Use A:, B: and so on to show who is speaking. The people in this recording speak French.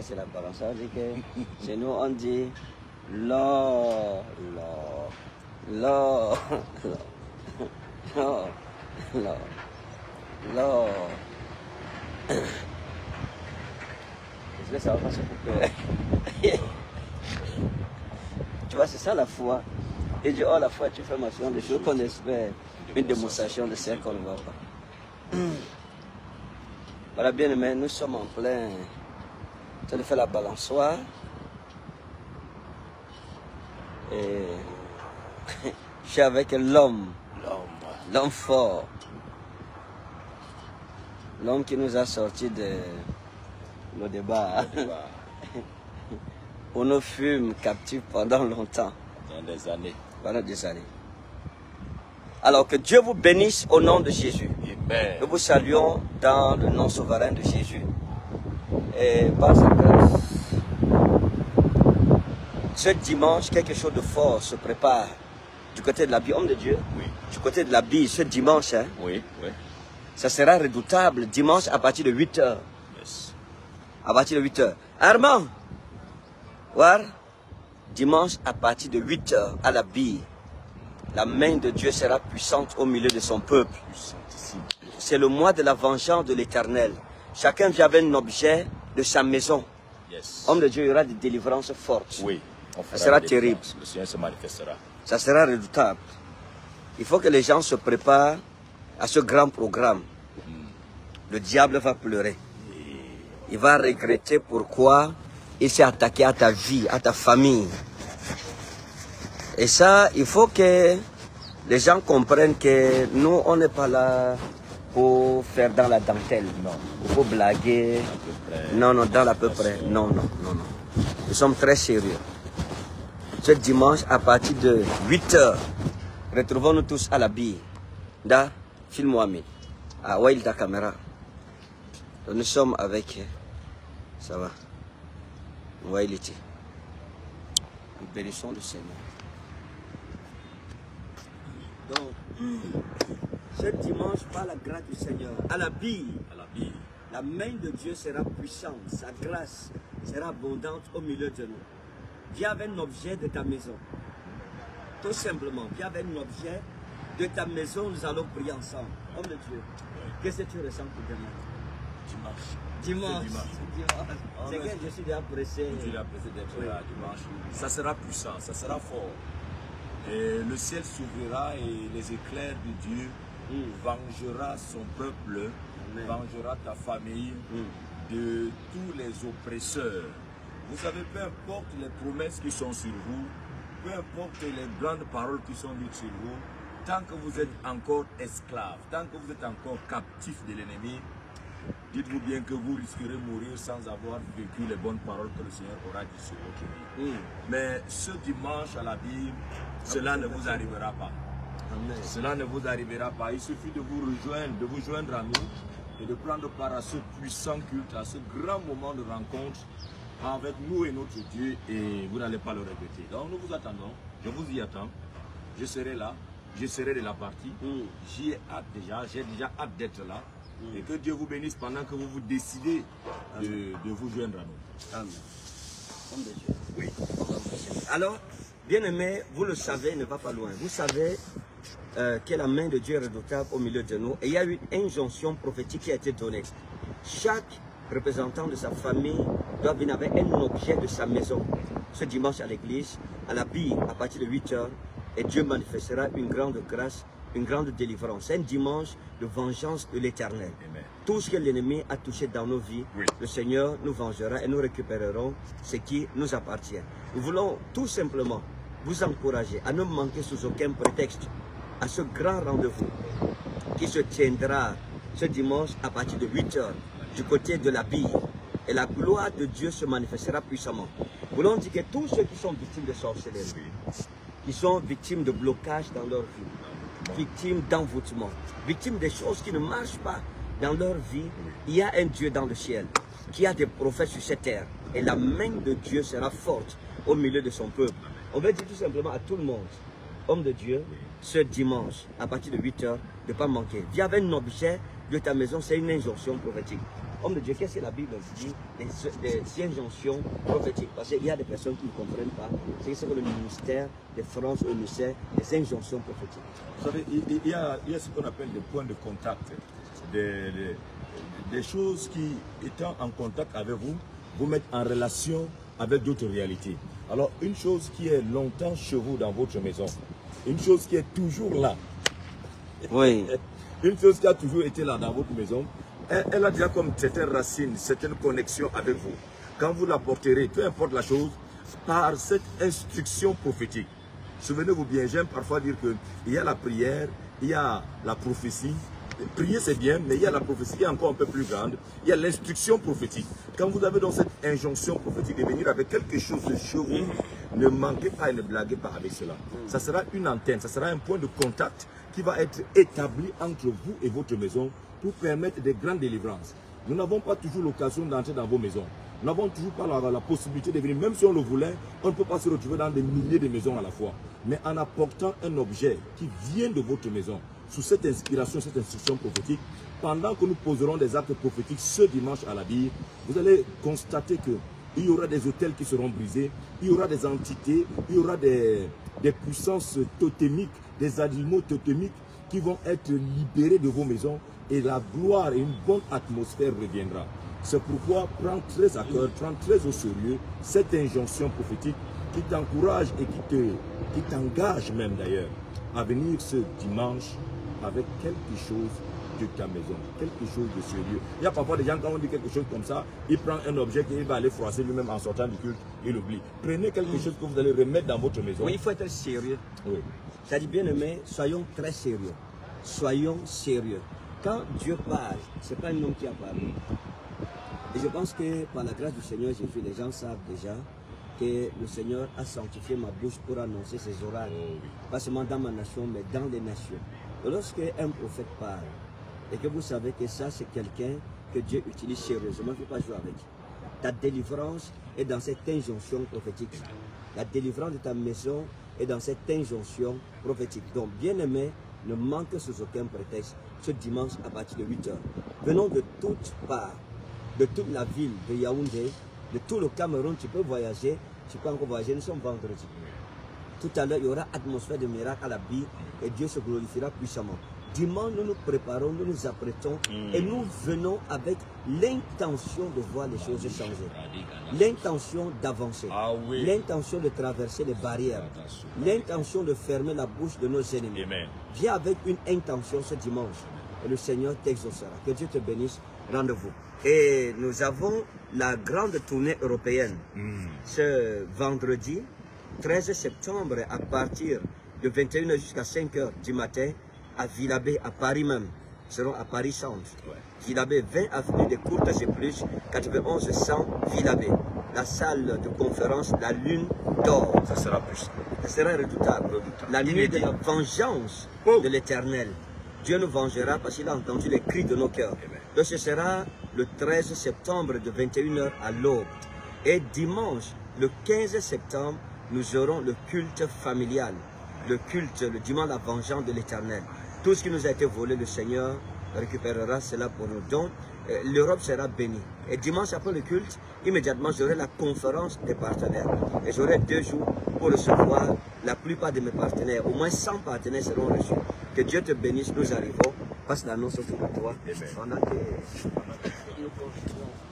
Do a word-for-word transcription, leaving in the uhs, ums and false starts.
A: c'est la balance. Ça veut dire que chez nous, on dit l'or, l'or, l'or, l'or, l'or, l'or. Est-ce que ça va pas se couper? Tu vois, c'est ça la foi. Et Dieu, oh, la foi, tu fais mention des choses qu'on espère. Une démonstration de celles qu'on ne voit pas. Voilà, bien aimé, nous sommes en plein. Tu as fait la balançoire. Et je suis avec l'homme. L'homme. L'homme fort. L'homme qui nous a sorti de nos débats. On nous fume captifs pendant longtemps.
B: Pendant des années.
A: Pendant des années. Alors que Dieu vous bénisse au nom de Jésus.
B: Amen.
A: Nous vous saluons dans le nom souverain de Jésus. Et par sa grâce, ce dimanche, quelque chose de fort se prépare du côté de la Bible, homme de Dieu.
B: Oui.
A: Du côté de la Bible, ce dimanche, hein,
B: Oui, oui.
A: ça sera redoutable. Dimanche à partir de huit heures.
B: Yes.
A: À partir de huit heures. Armand, voir, dimanche à partir de huit heures à la Bible. La main de Dieu sera puissante au milieu de son peuple. C'est le mois de la vengeance de l'Éternel. Chacun vient avec un objet de sa maison.
B: Yes.
A: Homme de Dieu, il y aura des délivrances fortes.
B: Oui. On fera
A: Ça sera
B: des
A: terrible.
B: délivrance. Le Seigneur se manifestera.
A: Ça sera redoutable. Il faut que les gens se préparent à ce grand programme.
B: Mm.
A: Le diable va pleurer. Il va regretter pourquoi il s'est attaqué à ta vie, à ta famille. Et ça, il faut que les gens comprennent que nous, on n'est pas là pour faire dans la dentelle.
B: Non.
A: Pour blaguer.
B: À peu près.
A: Non, non, dans l'à peu près. Non, non, non, non. Nous sommes très sérieux. Ce dimanche, à partir de huit heures, retrouvons-nous tous à la bille. Da, filme-moi, à Wail ta caméra. Donc, nous sommes avec. Ça va. Wail était. Nous bénissons le Seigneur. Donc, ce dimanche, par la grâce du Seigneur, à la bille,
B: À la Bible.
A: la main de Dieu sera puissante, sa grâce sera abondante au milieu de nous. Viens avec un objet de ta maison. Tout simplement, viens avec un objet de ta maison, nous allons prier ensemble. Homme de Dieu, qu'est-ce que tu ressens pour demain?
B: Dimanche.
A: Dimanche.
B: Dimanche.
A: C'est que je suis déjà pressé.
B: Je suis pressé d'être
A: Oui.
B: là dimanche. Ça sera puissant, ça sera fort. Et le ciel s'ouvrira et les éclairs de Dieu
A: Mm.
B: vengera son peuple,
A: Amen.
B: vengera ta famille
A: Mm.
B: de tous les oppresseurs. Vous savez, peu importe les promesses qui sont sur vous, peu importe les grandes paroles qui sont dites sur vous, tant que vous êtes encore esclave, tant que vous êtes encore captif de l'ennemi, dites-vous bien que vous risquerez de mourir sans avoir vécu les bonnes paroles que le Seigneur aura dit sur votre vie.
A: Mm.
B: Mais ce dimanche à la Bible, cela ne vous arrivera pas.
A: Amen.
B: Cela ne vous arrivera pas. Il suffit de vous rejoindre, de vous joindre à nous et de prendre part à ce puissant culte, à ce grand moment de rencontre avec nous et notre Dieu, et vous n'allez pas le regretter. Donc nous vous attendons, je vous y attends, je serai là, je serai de la partie,
A: Mm.
B: j'y ai hâte déjà, j'ai déjà hâte d'être là,
A: Mm.
B: et que Dieu vous bénisse pendant que vous vous décidez de, de vous joindre à nous.
A: Amen. Homme de Dieu. Oui. Alors, bien aimé, vous le savez, ne va pas loin. Vous savez euh, que la main de Dieu est redoutable au milieu de nous. Et il y a eu une injonction prophétique qui a été donnée. Chaque représentant de sa famille doit venir avec un objet de sa maison. Ce dimanche à l'église, à la bille, à partir de huit heures, et Dieu manifestera une grande grâce, une grande délivrance. C'est un dimanche de vengeance de l'Éternel.
B: Amen.
A: Tout ce que l'ennemi a touché dans nos vies,
B: Oui.
A: le Seigneur nous vengera et nous récupérerons ce qui nous appartient. Nous voulons tout simplement vous encourager à ne manquer sous aucun prétexte à ce grand rendez-vous qui se tiendra ce dimanche à partir de huit heures du côté de la bille. Et la gloire de Dieu se manifestera puissamment. Nous voulons dire que tous ceux qui sont victimes de sorcellerie, qui sont victimes de blocage dans leur vie, victimes d'envoûtement, victimes des choses qui ne marchent pas dans leur vie, il y a un Dieu dans le ciel qui a des prophètes sur cette terre. Et la main de Dieu sera forte au milieu de son peuple. On veut dire tout simplement à tout le monde, homme de Dieu, ce dimanche, à partir de huit heures, de ne pas manquer. Viens avec un objet de ta maison, c'est une injonction prophétique. homme de Dieu, qu'est-ce que la Bible dit des, des injonctions prophétiques? Parce qu'il y a des personnes qui ne comprennent pas. C'est que le ministère de France, au ministère des injonctions prophétiques.
B: Vous savez, il, il, y, a, il y a ce qu'on appelle des points de contact. Des, des, des choses qui, étant en contact avec vous, vous mettent en relation avec d'autres réalités. Alors, une chose qui est longtemps chez vous dans votre maison, une chose qui est toujours là,
A: oui.
B: Une chose qui a toujours été là dans votre maison, elle, elle a déjà comme certaines racines, certaines connexions avec vous. Quand vous la porterez, peu importe la chose, par cette instruction prophétique. Souvenez-vous bien, j'aime parfois dire qu'il y a la prière, il y a la prophétie. Prier c'est bien, mais il y a la prophétie qui est encore un peu plus grande. Il y a l'instruction prophétique. Quand vous avez donc cette injonction prophétique de venir avec quelque chose de chez vous, ne manquez pas et ne blaguez pas avec cela. Ça sera une antenne, ça sera un point de contact qui va être établi entre vous et votre maison pour permettre des grandes délivrances. Nous n'avons pas toujours l'occasion d'entrer dans vos maisons. Nous n'avons toujours pas la, la possibilité de venir. Même si on le voulait, on ne peut pas se retrouver dans des milliers de maisons à la fois. Mais en apportant un objet qui vient de votre maison, sous cette inspiration, cette instruction prophétique, pendant que nous poserons des actes prophétiques ce dimanche à la ville, vous allez constater qu'il y aura des hôtels qui seront brisés, il y aura des entités, il y aura des, des puissances totémiques, des animaux totémiques qui vont être libérés de vos maisons et la gloire et une bonne atmosphère reviendra. C'est pourquoi prends très à cœur, prends très au sérieux cette injonction prophétique qui t'encourage et qui te, qui t'engage même d'ailleurs à venir ce dimanche avec quelque chose de ta maison, quelque chose de sérieux. Il y a parfois des gens, quand on dit quelque chose comme ça, il prend un objet qu'il va aller froisser lui-même en sortant du culte, il oublie. Prenez quelque chose que vous allez remettre dans votre maison.
A: Oui, il faut être sérieux.
B: Oui.
A: Ça dit bien aimé, soyons très sérieux. Soyons sérieux. Quand Dieu parle, ce n'est pas un homme qui a parlé. Et je pense que par la grâce du Seigneur Jésus, les gens savent déjà que le Seigneur a sanctifié ma bouche pour annoncer ses oracles. Pas seulement dans ma nation, mais dans les nations. Et lorsque un prophète parle, et que vous savez que ça c'est quelqu'un que Dieu utilise sérieusement, il ne faut pas jouer avec. Ta délivrance est dans cette injonction prophétique. La délivrance de ta maison est dans cette injonction prophétique. Donc, bien aimé, ne manque sous aucun prétexte ce dimanche à partir de huit heures. Venons de toutes parts, de toute la ville de Yaoundé, de tout le Cameroun. Tu peux voyager, tu peux encore voyager, nous sommes vendredi. Tout à l'heure, il y aura atmosphère de miracle à la vie et Dieu se glorifiera puissamment. Dimanche, nous nous préparons, nous nous apprêtons mm. et nous venons avec l'intention de voir les choses changer. L'intention d'avancer. Ah oui. L'intention de traverser les barrières. L'intention de fermer la bouche de nos ennemis. Amen. Viens avec une intention ce dimanche et le Seigneur t'exaucera. Que Dieu te bénisse. Rendez-vous. Et nous avons la grande tournée européenne mm. ce vendredi treize septembre à partir de vingt et une heures jusqu'à cinq heures du matin à Villabé, à Paris même. Nous serons à Paris Centre. Ouais. Villabé, vingt avenue des Courtes et plus, quatre-vingt-onze cent Villabé. La salle de conférence, la lune d'or.
B: Ça sera plus.
A: Ça sera redoutable. redoutable. La nuit de la vengeance oh. de l'Éternel. Dieu nous vengera parce qu'il a entendu les cris de nos cœurs. Donc ce sera le treize septembre de vingt et une heures à l'aube. Et dimanche, le quinze septembre, nous aurons le culte familial. Le culte, le dimanche, la vengeance de l'Éternel. Tout ce qui nous a été volé, le Seigneur récupérera cela pour nous. Donc, euh, l'Europe sera bénie. Et dimanche, après le culte, immédiatement, j'aurai la conférence des partenaires. Et j'aurai deux jours pour recevoir la plupart de mes partenaires. Au moins cent partenaires seront reçus. Que Dieu te bénisse, nous arrivons. Passe l'annonce autour de toi. Pendant que nous